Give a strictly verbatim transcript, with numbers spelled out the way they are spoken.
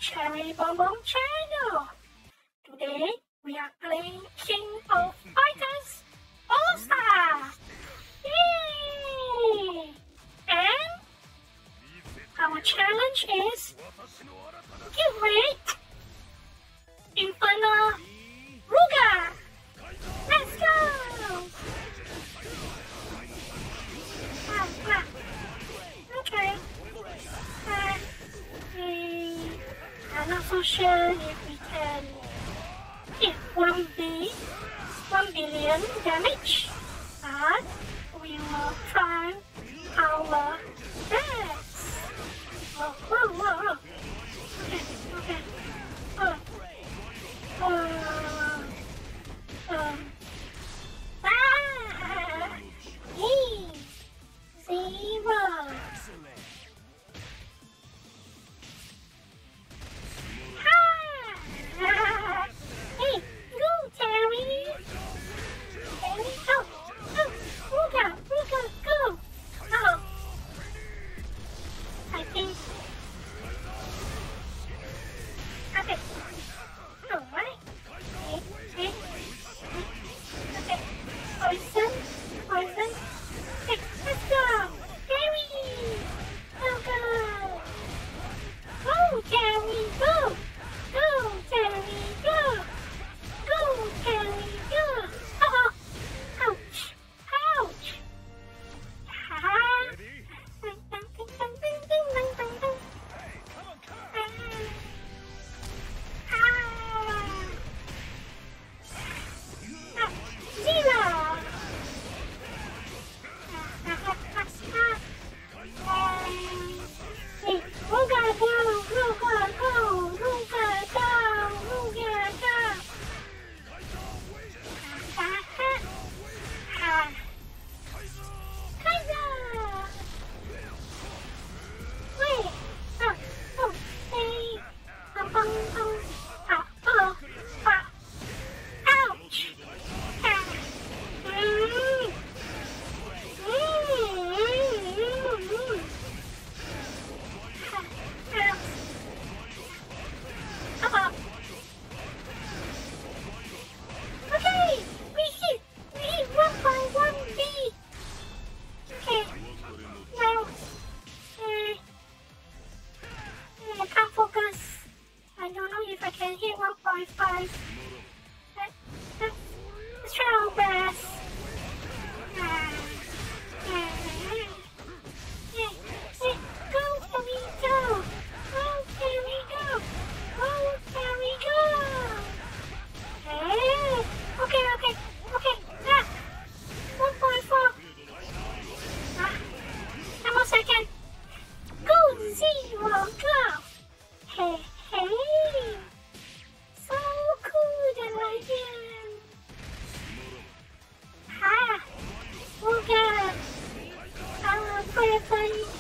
Cherry Bomb Bomb channel. Today we are playing King of Fighters All Star. Yay! And our challenge is curate Inferno Rugal. Let's go! Ah, ah. Okay. Uh, we are not so sure if we can hit one B, one billion damage, but we will try our best. Oh, whoa, whoa, whoa. Okay, okay. Oh, oh, um, ah, E, zero. Hey, go, Terry! Terry, go! Go! Rugal! Rugal, go! Oh! I think... Okay. Alright. Okay, okay. Okay. Poison. Poison. Okay, let's go! Terry! Go, go! Go, Terry, go! Go, Terry, go! Go, Terry, go! Uh-oh! Ouch! Ouch! Ha-ha! Ding, ding, ding, ding, ding, ding, ding, ding. Ah. Ah. Zero! Hey, Rugal, go! Rugal, go! Rugal, go! Rugal, go! Ah. Kaiser! Wait! Oh, oh, hey! Bum, bum, bum. Ah, oh, ah. Ouch! Ah. Mm. Mm, mm, mm, mm. Ah, ah. Uh-oh. Okay, we hit, we hit one by one B. Okay, now, uh, I can't focus. I don't know if I can hit one point five. Let, let, let's try our best. Uh, uh, yeah, yeah, go, Terry, go. Go, Terry, go. Go, Terry, go. Hey, okay, okay, okay, ah, one point four, ah, one more second, go, zero, go, hey, hey, so cool that I am, ah, Rugal, our favorite